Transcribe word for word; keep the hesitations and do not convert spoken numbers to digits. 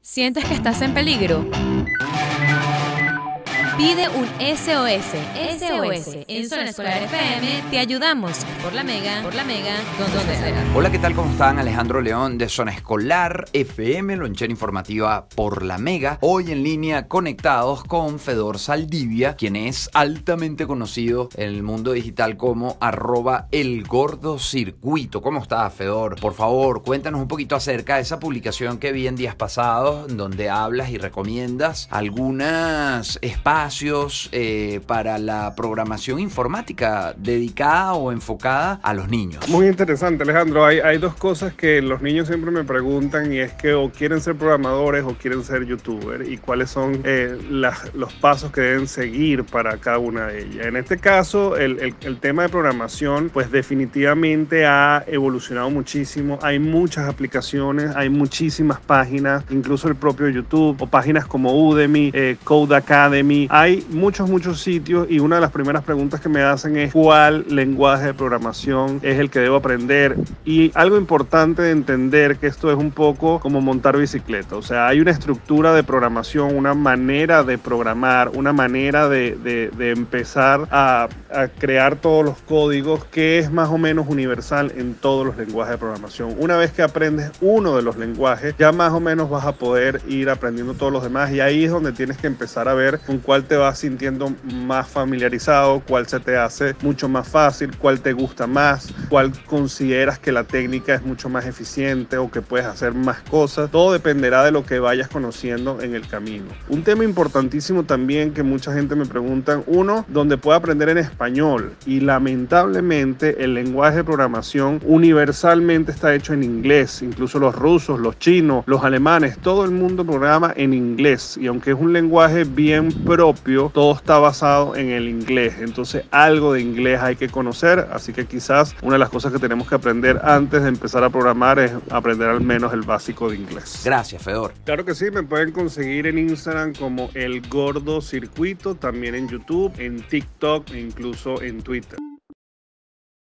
¿Sientes que estás en peligro? Pide un S O S. S O S. En Zona Escolar F M te ayudamos. Por la Mega, por la Mega, donde sea. Hola, ¿qué tal? ¿Cómo están? Alejandro León de Zona Escolar F M, lonchera informativa por la Mega. Hoy en línea conectados con Fedor Saldivia, quien es altamente conocido en el mundo digital como arroba el gordo circuito. ¿Cómo estás, Fedor? Por favor, cuéntanos un poquito acerca de esa publicación que vi en días pasados, donde hablas y recomiendas algunos espacios Eh, para la programación informática dedicada o enfocada a los niños. Muy interesante, Alejandro. Hay, hay dos cosas que los niños siempre me preguntan, y es que o quieren ser programadores o quieren ser youtubers, y cuáles son eh, las, los pasos que deben seguir para cada una de ellas. En este caso, el, el, el tema de programación pues definitivamente ha evolucionado muchísimo. Hay muchas aplicaciones, hay muchísimas páginas, incluso el propio YouTube o páginas como Udemy, eh, Code Academy. Hay muchos, muchos sitios, y una de las primeras preguntas que me hacen es ¿cuál lenguaje de programación es el que debo aprender? Y algo importante de entender, que esto es un poco como montar bicicleta. O sea, hay una estructura de programación, una manera de programar, una manera de, de, de empezar a, a crear todos los códigos que es más o menos universal en todos los lenguajes de programación. Una vez que aprendes uno de los lenguajes, ya más o menos vas a poder ir aprendiendo todos los demás, y ahí es donde tienes que empezar a ver con cuál te vas sintiendo más familiarizado, cuál se te hace mucho más fácil, cuál te gusta más, cuál consideras que la técnica es mucho más eficiente o que puedes hacer más cosas. Todo dependerá de lo que vayas conociendo en el camino. Un tema importantísimo también que mucha gente me pregunta, uno, donde puedo aprender en español, y lamentablemente el lenguaje de programación universalmente está hecho en inglés. Incluso los rusos, los chinos, los alemanes, todo el mundo programa en inglés, y aunque es un lenguaje bien propio, todo está basado en el inglés. Entonces algo de inglés hay que conocer, así que quizás una de las cosas que tenemos que aprender antes de empezar a programar es aprender al menos el básico de inglés. Gracias, Fedor. Claro que sí, me pueden conseguir en Instagram como El Gordo Circuito, también en YouTube, en TikTok e incluso en Twitter.